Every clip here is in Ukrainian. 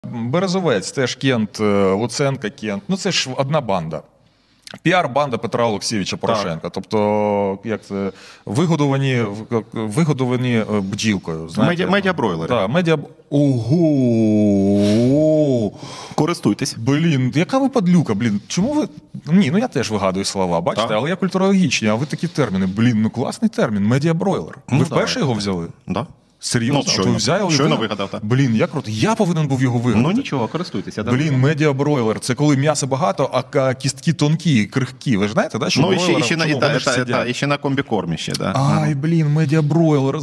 Березовець, теж Кент, Луценко, Кент. Ну це ж одна банда. Піар-банда Петра Олексійовича Порошенка. Тобто, як це, вигодовані бджілкою. Медіабройлери. Так, Ого! Користуйтесь. Блін, яка ви падлюка, блін. Чому ви... Ні, ну я теж вигадую слова, бачите, Так. але я культурологічні, а ви такі терміни. Блін, ну класний термін, медіабройлер. Ви вперше його взяли? Да. Серйозно? Ну, Ви взяли? щойно вигадав, так. Блін, як круто. Я повинен був його вигадати. Ну нічого, користуйтеся. Блін, медіабройлер. Це коли м'яса багато, а кістки тонкі, крихкі. Ви ж знаєте, да, що Ну, бройлера, і ще, чому вони ж сидять? і ще на комбікормі ще, да. Ай, блін, медіабройлер.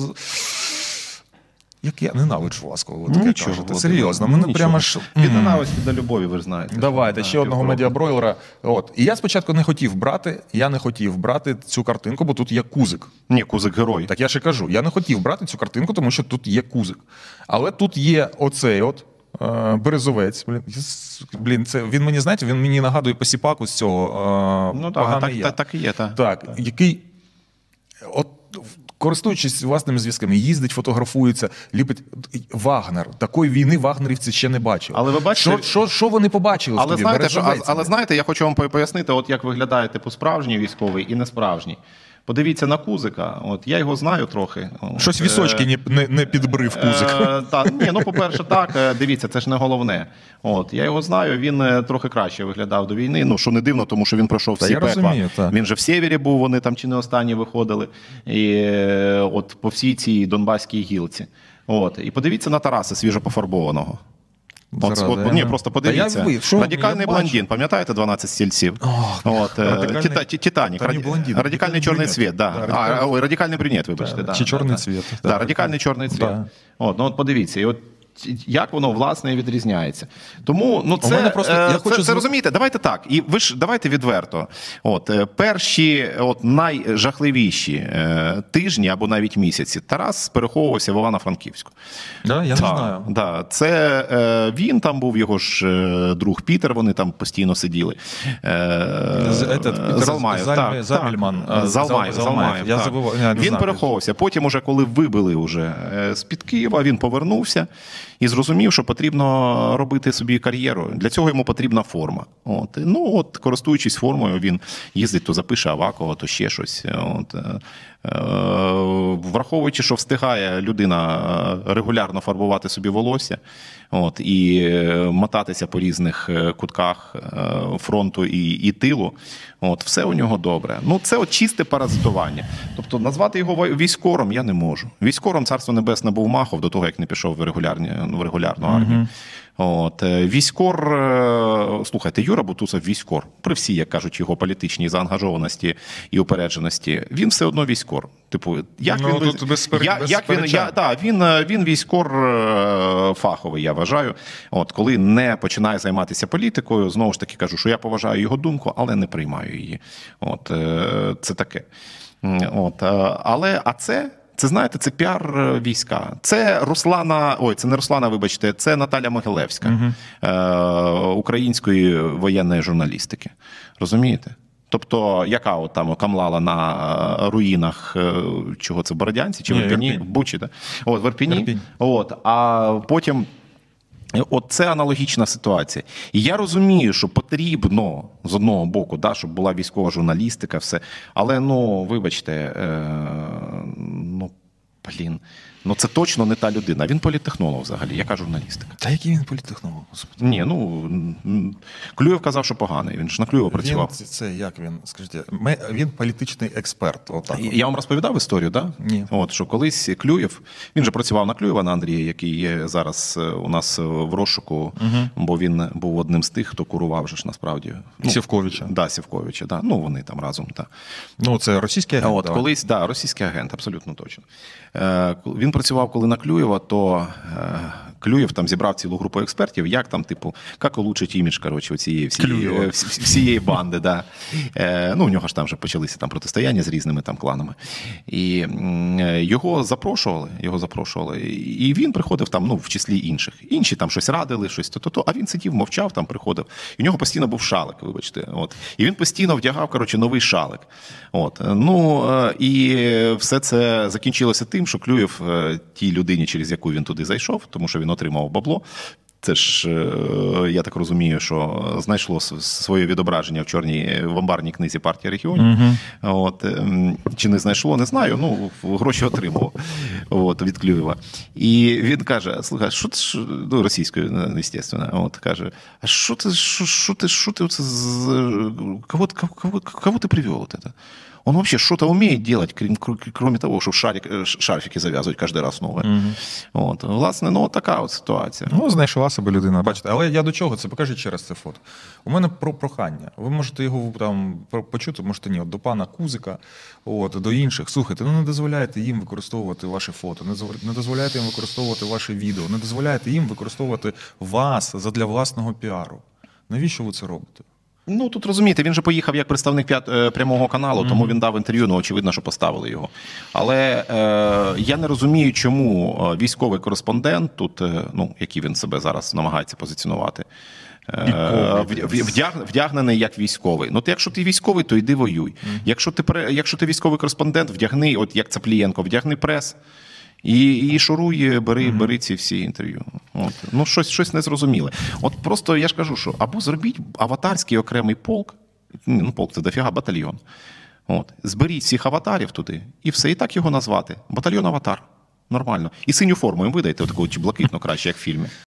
Як я ненавиджу вас, коли ви таке Нічого, кажете. Володимир, Серйозно, мене нічого. прямо ж... Від ненависті до любові, ви ж знаєте. Давайте, ще одного медіабройлера. От. І я спочатку не хотів брати цю картинку, бо тут є кузик. Ні, Кузик герой. Так я ще кажу, я не хотів брати цю картинку, тому що тут є кузик. Але тут є оцей от Березовець. Блін, це він мені, знаєте, він мені нагадує посіпаку з цього Ну «Поганий я». так і є. Так, який, от, користуючись власними зв'язками, їздить, фотографується, ліпить. Вагнер. Такої війни вагнерівці ще не бачили. Але ви бачите... Що вони побачили в тобі? Але знаєте, я хочу вам пояснити, от як виглядає типу справжній військовий і несправжній. Подивіться на Кузика, от я його знаю трохи. Щось вісочки не підбрив Кузик. Ні, ну по-перше, так, дивіться, це ж не головне. От, я його знаю, він трохи краще виглядав до війни, ну що не дивно, тому що він пройшов всі пекла. Розумію, він же в Сєвєрі був, вони там чи не останні виходили, і от по всій цій Донбаській гілці. От, і подивіться на Тараса свіжопофарбованого. Ні, просто подивіться. Радикальний блондин, пам'ятаєте 12 стільців? Титанік. Радикальний чорний цвіт, да. Ой, радикальний брюнет, вибачте. Чи чорний цвіт. Радикальний чорний цвіт. От подивіться, і от як воно, власне, відрізняється. Тому, ну, це розумієте, давайте так, і ви ж давайте відверто. От, перші, от, найжахливіші тижні або навіть місяці Тарас переховувався в Івано-Франківську. Да, я не знаю. Да, це він там був, його ж друг Пітер, вони там постійно сиділи. Залмаєв. Він переховувався. Потім, уже, коли вибили уже з-під Києва, він повернувся і зрозумів, що потрібно робити собі кар'єру. Для цього йому потрібна форма. От. Ну, от, користуючись формою, він їздить, то запише Авакова, то ще щось. От. Враховуючи, що встигає людина регулярно фарбувати собі волосся, от, і мотатися по різних кутках фронту і тилу, от, все у нього добре. Ну, це от чисте паразитування. Тобто назвати його військором я не можу. Військором, царство небесне, був Махов до того, як не пішов в регулярну армію. От, військор, слухайте, Юра Бутусов військор. При всій, як кажуть, його політичній заангажованості і упередженості, він все одно військор. Типу, він військор фаховий, я вважаю. От, коли не починає займатися політикою, знову ж таки кажу, що я поважаю його думку, але не приймаю її. От, це таке. От, це, знаєте, це піар війська. Це це не Руслана, вибачте, це Наталя Могилевська, української воєнної журналістики. Розумієте? Тобто, яка от там камлала на руїнах, чого це, Бородянці чи в Ірпені? Бучі, да? От, в Ірпені. От, а потім... От це аналогічна ситуація. І я розумію, що потрібно, з одного боку, да, щоб була військова журналістика, все. Але, ну, вибачте, це точно не та людина. Він політтехнолог взагалі, яка журналістика? Та який він політтехнолог? Ні, Клюєв казав, що поганий, він ж на Клюєва працював. Скажіть, він політичний експерт. Отак. Я вам розповідав історію, так? Да? Ні. От, що колись Клюєв, він же працював на Клюєва, на Андрія, який є зараз у нас в розшуку, бо він був одним з тих, хто курував же ж насправді. Сівковича. Да, Сівковича, да. Ну, вони там разом, так. Ну, це російський агент. От, колись, да, російський агент, абсолютно точно. Він працював коли на Клюєва, то Клюєв там зібрав цілу групу експертів, як там, типу, як улучшить імідж, коротше, всієї банди, да. У нього ж там вже почалися там протистояння з різними там кланами. І його запрошували, і він приходив там, в числі інших. Інші там щось радили, щось то-то, а він сидів, мовчав, там приходив. І у нього постійно був шалик, вибачте. От. І він постійно вдягав, коротше, новий шалик. От. І все це закінчилося тим, що Клюєв тій людині, через яку він туди зайшов, тому що він отримав бабло, Це ж, я так розумію, що знайшло своє відображення в чорній в амбарній книзі партії регіонів. От, чи не знайшло, не знаю. Ну, гроші отримав від Клюєва. І він каже: слухай, що ти, ну, російською, звісно, от каже: а що ти оце, кого ти привел от это? Он вообще что-то умеет делать, кроме того, что шарфики зав'язують кожен раз нове. От, власне, ну, така от ситуація. Ну, знайшла себе людина, бачите. Але я до чого? Це покажіть ще раз це фото. У мене про прохання. Ви можете його там почути, можете ні. От до пана Кузика, до інших. Слухайте, ну не дозволяйте їм використовувати ваші фото, не дозволяйте їм використовувати ваші відео, не дозволяйте їм використовувати вас задля власного піару. Навіщо ви це робите? Ну, тут розумієте, він же поїхав як представник прямого каналу, тому він дав інтерв'ю, ну, очевидно, що поставили його. Але я не розумію, чому військовий кореспондент тут, ну, який він себе зараз намагається позиціонувати, вдягнений як військовий. Ну, якщо ти військовий, то йди воюй. Якщо ти військовий кореспондент, вдягни, от як Цаплієнко, вдягни прес. І шуруй, бери ці всі інтерв'ю. От. Ну, щось незрозуміле. От просто я ж кажу, що або зробіть аватарський окремий полк, ну, полк це дофіга, батальйон. От. Зберіть всіх аватарів туди, і все, і так його назвати. Батальйон аватар. Нормально. І синю форму їм видайте, таку блакитну краще, як в фільмі.